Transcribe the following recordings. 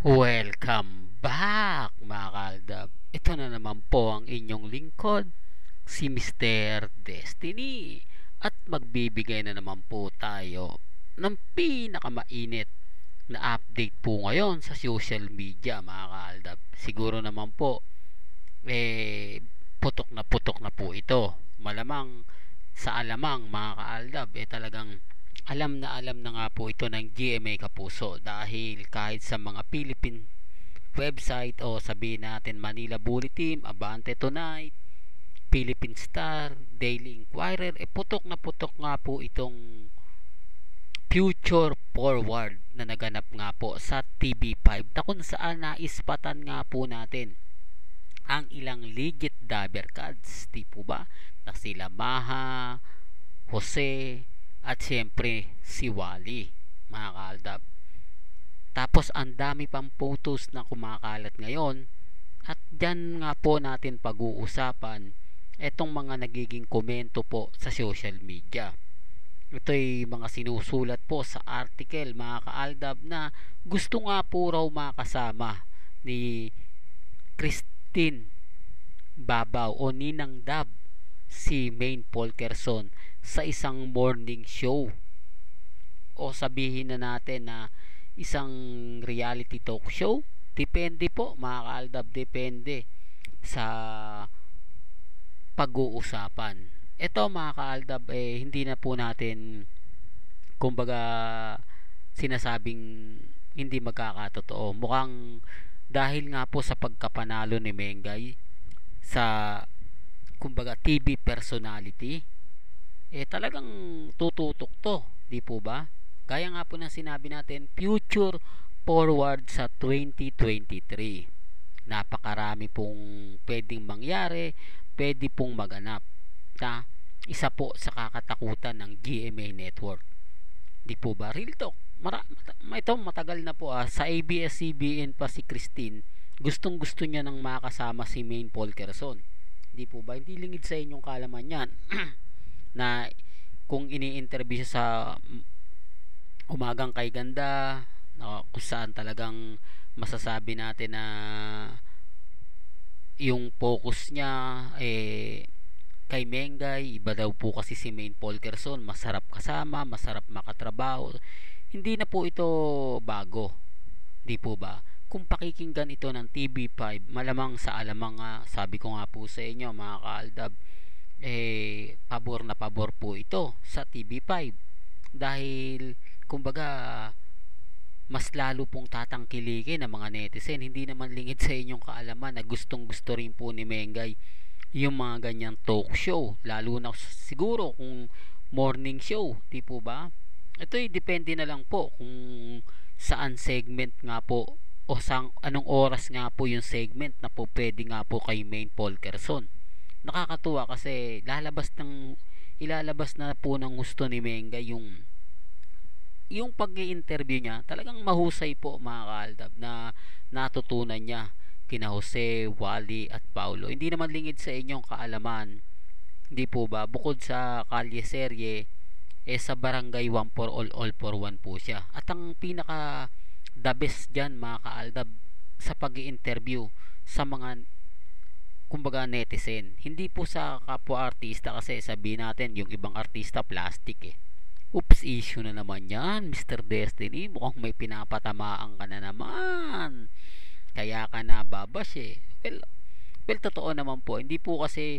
Welcome back mga kaaldab. Ito na naman po ang inyong lingkod, si Mr. Destiny. At magbibigay na naman po tayo ng pinakamainit na update po ngayon sa social media mga kaaldab. Siguro naman po, putok na po ito. Malamang sa alamang mga kaaldab, talagang alam na nga po ito ng GMA Kapuso dahil kahit sa mga Philippine website o sabihin natin Manila Bulletin, Abante Tonight, Philippine Star, Daily Inquirer, putok nga po itong future forward na naganap nga po sa TV5 na kung saan naispatan nga po natin ang ilang legit dabber cards, di po ba? Na sila Maha, Jose, at siyempre si Wally, mga kaaldab. Tapos ang dami pang photos na kumakalat ngayon at dyan nga po natin pag-uusapan etong mga nagiging komento po sa social media. Ito'y mga sinusulat po sa article mga kaaldab na gusto nga po raw makasama ni Christine Babaw o Ninang Dab si Maine Polkerson sa isang morning show o sabihin na natin na isang reality talk show. Depende po mga kaaldab, depende sa pag-uusapan. Ito mga kaaldab, hindi na po natin kumbaga sinasabing hindi magkakatotoo. Mukhang dahil nga po sa pagkapanalo ni Mengay sa kumbaga TV personality, talagang tututok to, di po ba? Gaya nga po ng sinabi natin, future forward sa 2023. Napakarami pong pwedeng mangyari, pwede pong maganap. Isa po sa kakatakutan ng GMA Network. Di po ba? Real talk. Ito matagal na po sa ABS-CBN pa si Christine. Gustong gusto niya nang makasama si Maine Polkerson. Di po ba? Hindi lingid sa inyong kalaman yan na kung ini-interview siya sa Umagang Kay Ganda, kung saan talagang masasabi natin na yung focus niya kay Mengay, iba daw po kasi si Maine Polkerson, masarap kasama, masarap makatrabaho. Hindi na po ito bago, di po ba? Kung pakikinggan ito ng TV5, malamang sa alamang nga, sabi ko nga po sa inyo mga kaaldab, pabor na pabor po ito sa TV5 dahil kumbaga mas lalo pong tatangkilikin ng mga netizen. Hindi naman lingid sa inyong kaalaman na gustong gusto rin po ni Mengay yung mga ganyang talk show, lalo na siguro kung morning show, di po ba? Ito'y depende na lang po kung saan segment nga po o anong oras nga po yung segment na po pwede nga po kay Maine Polkerson. Nakakatuwa kasi ilalabas na po ng gusto ni Mengay yung pag-i-interview niya. Talagang mahusay po mga kaaldab na natutunan niya kina Jose, Wally at Paulo. Hindi naman lingid sa inyong kaalaman, hindi po ba, bukod sa kalye serye, sa barangay 1 for all for one po siya. At ang pinaka the best dyan mga kaaldab sa pag-i-interview sa mga kumbaga netizen, hindi po sa kapwa artista, kasi sabihin natin yung ibang artista plastic Oops, issue na naman yan, Mr. Destiny. Mukhang may pinapatamaan ka na naman. Kaya ka na babash Well, totoo naman po. Hindi po kasi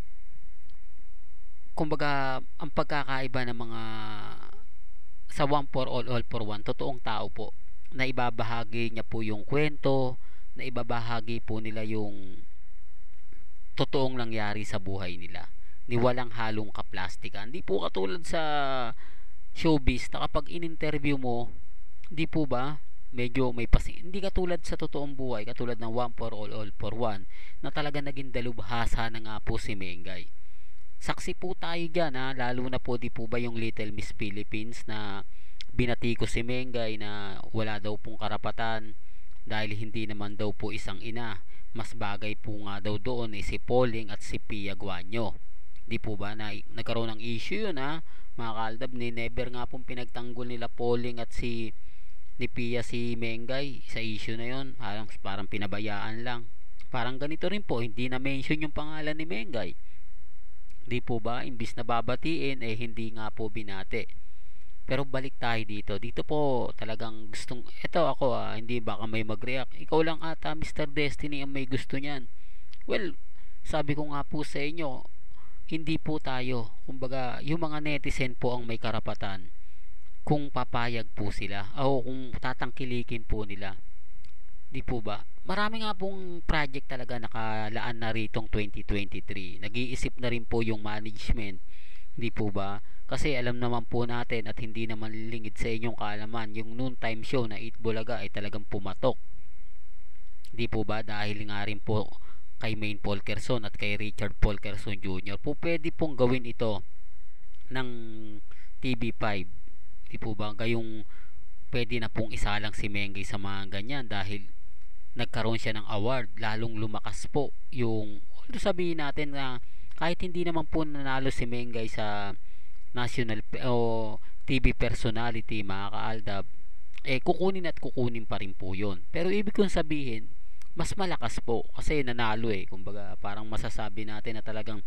kumbaga ang pagkakaiba ng mga sa one for all for one, totoong tao po na ibabahagi niya po yung kwento, na ibabahagi po nila yung totoong nangyari sa buhay nila, ni walang halong kaplastikan. Hindi po katulad sa showbiz na kapag in-interview mo, di po ba, medyo may hindi katulad sa totoong buhay, katulad ng one for all for one, na talaga naging dalubhasa na nga po si Mengay. Saksi po tayo dyan lalo na po, di po ba, yung Little Miss Philippines na binatiko si Mengay na wala daw pong karapatan dahil hindi naman daw po isang ina. Mas bagay po nga daw doon si Pauling at si Pia Guanyo. Di po ba na nagkaroon ng issue yun mga kaaldab, ni never nga pong pinagtanggol nila Pauling at si ni Pia si Mengay sa issue na yon, parang pinabayaan lang. Parang ganito rin po, hindi na mention yung pangalan ni Mengay, di po ba, imbis na babatiin hindi nga po binati. Pero balik tayo dito po talagang gustong, eto ako hindi baka may mag-react, ikaw lang ata Mr. Destiny ang may gusto niyan. Well, sabi ko nga po sa inyo, hindi po tayo, kumbaga yung mga netizen po ang may karapatan kung papayag po sila o kung tatangkilikin po nila, di po ba. Marami nga pong project talaga nakalaan na ritong 2023, nag-iisip na rin po yung management, di po ba, kasi alam naman po natin at hindi naman lingid sa inyong kaalaman, yung noontime show na Eat Bulaga ay talagang pumatok, di po ba, dahil nga rin po kay Maine Polkerson at kay Richard Polkerson Jr. po pwede pong gawin ito ng TV5, di po ba, gayong pwede na pong isalang si Mengay sa mga ganyan dahil nagkaroon siya ng award, lalong lumakas po yung, although sabihin natin na kahit hindi naman po nanalo si Mengay sa national o TV personality mga kaaldab, kukunin at kukunin pa rin po yun. Pero ibig kong sabihin, mas malakas po kasi nanalo kumbaga parang masasabi natin na talagang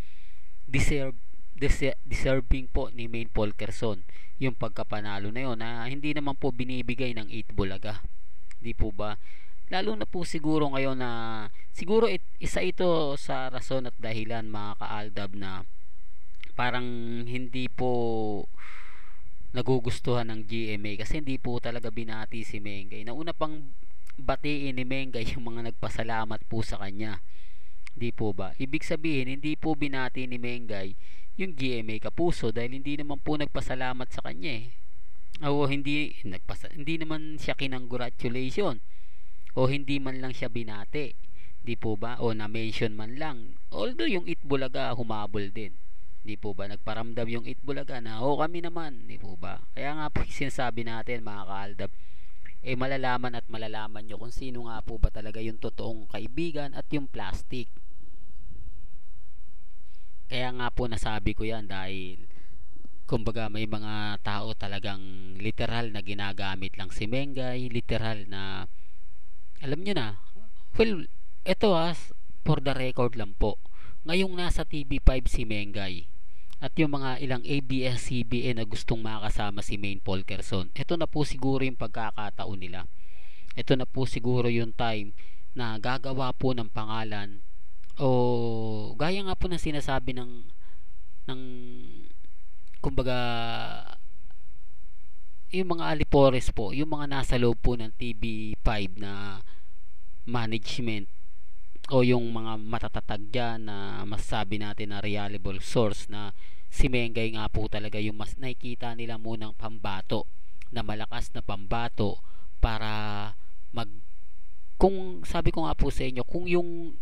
deserving po ni Maine Polkerson yung pagkapanalo na yun, na hindi naman po binibigay ng 8 Bulaga, di po ba. Lalo na po siguro ngayon na siguro isa ito sa rason at dahilan mga kaaldab na parang hindi po nagugustuhan ng GMA kasi hindi po talaga binati si Mengay. Nauna pang batiin ni Mengay yung mga nagpasalamat po sa kanya, di po ba. Ibig sabihin hindi po binati ni Mengay yung GMA Kapuso dahil hindi naman po nagpasalamat sa kanya o hindi naman siya kinongratulation o hindi man lang siya binati, di po ba, o na-mention man lang, although yung Itbulaga humabol din, di po ba, nagparamdam yung Itbulaga na kami naman, di po ba. Kaya nga po sinasabi natin mga kaaldab, malalaman at malalaman nyo kung sino nga po ba talaga yung totoong kaibigan at yung plastic. Kaya nga po nasabi ko yan dahil kumbaga may mga tao talagang literal na ginagamit lang si Mengay, literal na alam nyo na. Well, ito for the record lang po, ngayong nasa TV5 si Mengay at yung mga ilang ABS-CBN na gustong makasama si Maine Polkerson, ito na po siguro yung pagkakataon nila. Ito na po siguro yung time na gagawa po ng pangalan o gaya nga po ng sinasabi ng kumbaga yung mga alipores po, yung mga nasa loob po ng TV5 na management o yung mga matatatag dyan na masasabi natin na reliable source na si Mengay nga po talaga yung mas nakikita nila munang pambato, na malakas na pambato para kung sabi ko nga po sa inyo, kung yung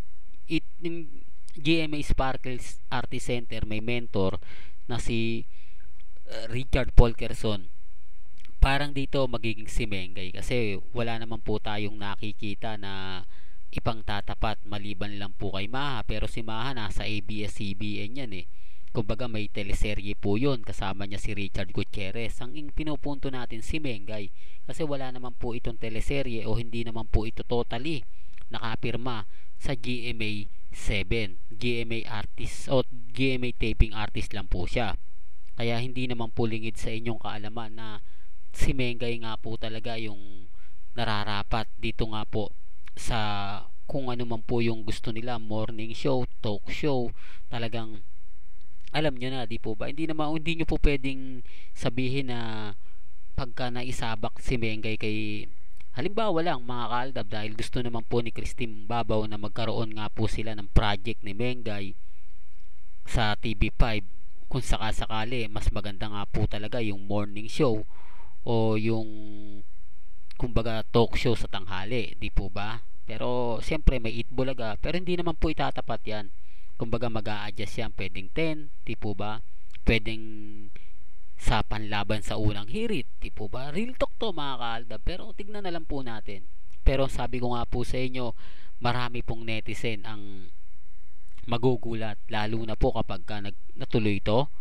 GMA Sparkles Artist Center may mentor na si Richard Polkerson, parang dito magiging si Mengay kasi wala naman po tayong nakikita na ipang tatapat maliban lang po kay Maha, pero si Maha nasa ABS-CBN yan kumbaga may teleserye po yun, kasama niya si Richard Gutierrez. Ang pinupunto natin si Mengay kasi wala naman po itong teleserye o hindi naman po ito totally nakapirma sa GMA 7, GMA artist o GMA taping artist lang po siya. Kaya hindi naman po lingid sa inyong kaalaman na si Mengay nga po talaga yung nararapat dito nga po sa kung ano man po yung gusto nila, morning show, talk show, talagang alam nyo na, di po ba. Hindi nyo po pwedeng sabihin na pagka naisabak si Mengay kay halimbawa lang mga kaaldab dahil gusto naman po ni Christine Babaw na magkaroon nga po sila ng project ni Mengay sa TV5, kung sakasakali mas maganda nga po talaga yung morning show o yung kumbaga talk show sa tanghali, di po ba. Pero siyempre may Itbulaga, pero hindi naman po itatapat yan, kumbaga mag-a-adjust yan, pwedeng 10, di po ba, pwedeng sa panlaban sa unang hirit, di po ba. Real talk to mga kaaldab, pero tignan na lang po natin. Pero sabi ko nga po sa inyo, marami pong netizen ang magugulat, lalo na po kapag natuloy to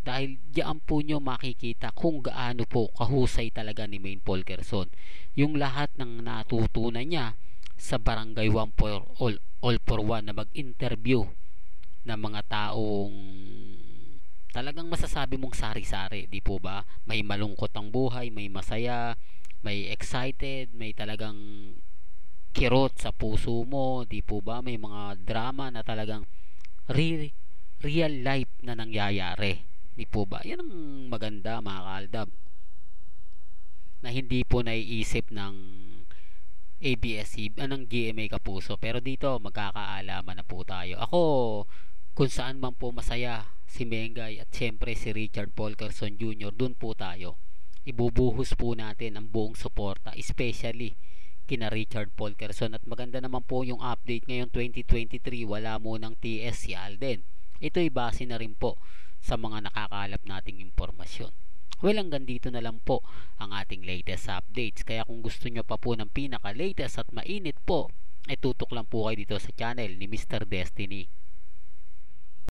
dahil diyan po nyo makikita kung gaano po kahusay talaga ni Maine Polkerson. Yung lahat ng natutunan niya sa Barangay 1 for all for one na mag-interview ng mga taong talagang masasabi mong sari-sari, di po ba? May malungkot ang buhay, may masaya, may excited, may talagang kirot sa puso mo, di po ba? May mga drama na talagang real, real life na nangyayari, di po ba? Yan ang maganda, mga kaaldab, na hindi po naiisip ng ABS-CBN, ng GMA Kapuso. Pero dito magkakaalaman na po tayo. Ako, kung saan man po masaya si Mengay at siyempre si Richard Polkerson Jr., dun po tayo. Ibubuhos po natin ang buong suporta, especially kina Richard Polkerson. At maganda naman po yung update ngayon 2023, wala munang TS si Alden. Ito'y base na rin po sa mga nakakalap nating impormasyon. Well, hanggang dito na lang po ang ating latest updates. Kaya kung gusto nyo pa po ng pinaka-latest at mainit po, ay tutok lang po kayo dito sa channel ni Mr. Destiny.